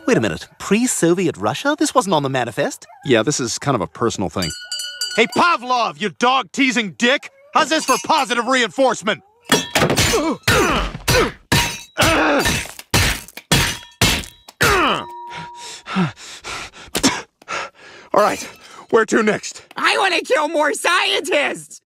Wait a minute. Pre-Soviet Russia? This wasn't on the manifest. Yeah, this is kind of a personal thing. Hey, Pavlov, you dog-teasing dick! How's this for positive reinforcement? All right, where to next? I want to kill more scientists!